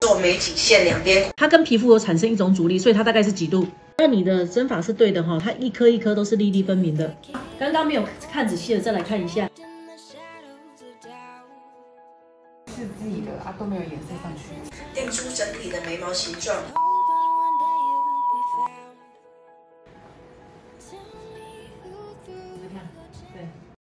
做眉体线两边， 它跟皮肤有产生一种阻力，所以它大概是几度？那你的针法是对的哈，它一颗一颗都是粒粒分明的。刚刚没有看仔细的，再来看一下。 是自己的啊，都没有颜色上去， 定出整体的眉毛形状。